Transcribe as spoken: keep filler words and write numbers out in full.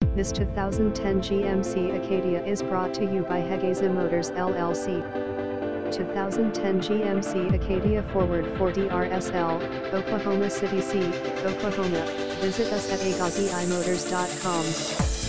This two thousand ten G M C Acadia is brought to you by Hegazi Motors L L C. two thousand ten G M C Acadia Forward four D R S L, Oklahoma City C, Oklahoma. Visit us at hegazi motors dot com.